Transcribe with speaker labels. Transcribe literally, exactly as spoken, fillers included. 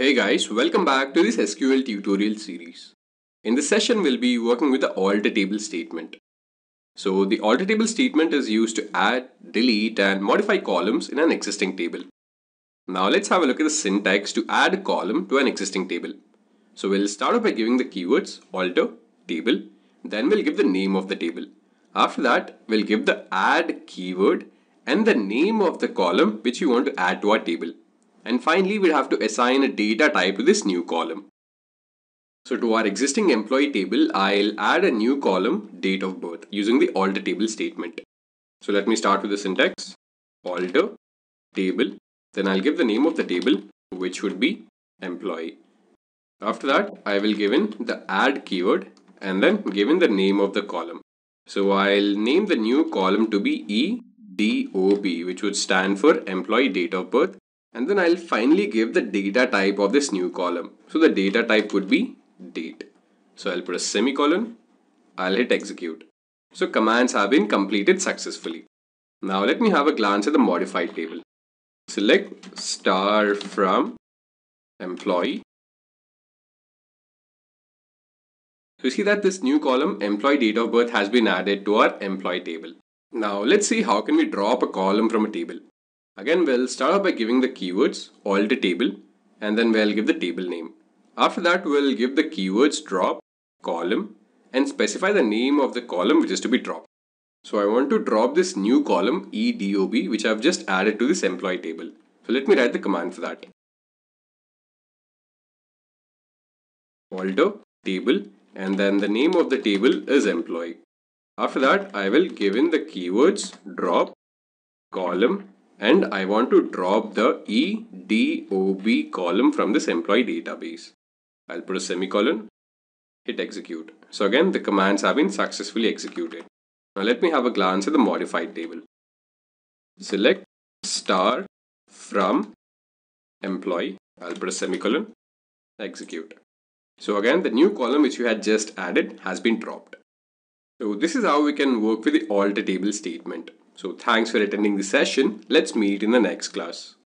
Speaker 1: Hey guys, welcome back to this S Q L tutorial series. In this session, we'll be working with the alter table statement. So the alter table statement is used to add, delete and modify columns in an existing table. Now let's have a look at the syntax to add a column to an existing table. So we'll start off by giving the keywords alter table, then we'll give the name of the table. After that, we'll give the add keyword and the name of the column which you want to add to our table. And finally, we'll have to assign a data type to this new column. So to our existing employee table, I'll add a new column, date of birth, using the alter table statement. So let me start with the syntax, alter table, then I'll give the name of the table, which would be employee. After that, I will give in the add keyword and then give in the name of the column. So I'll name the new column to be E D O B, which would stand for employee date of birth. And then I'll finally give the data type of this new column. So the data type would be date. So I'll put a semicolon. I'll hit execute. So commands have been completed successfully. Now let me have a glance at the modified table. Select star from employee. So you see that this new column, employee date of birth, has been added to our employee table. Now let's see how can we drop a column from a table. Again, we'll start off by giving the keywords alter table and then we'll give the table name. After that, we'll give the keywords drop column and specify the name of the column which is to be dropped. So I want to drop this new column E D O B, which I've just added to this employee table. So let me write the command for that. Alter table and then the name of the table is employee. After that, I will give in the keywords drop column and I want to drop the E D O B column from this employee database. I'll put a semicolon, hit execute. So again, the commands have been successfully executed. Now let me have a glance at the modified table. Select star from employee. I'll put a semicolon, execute. So again, the new column which you had just added has been dropped. So this is how we can work with the alter table statement. So thanks for attending the session. Let's meet in the next class.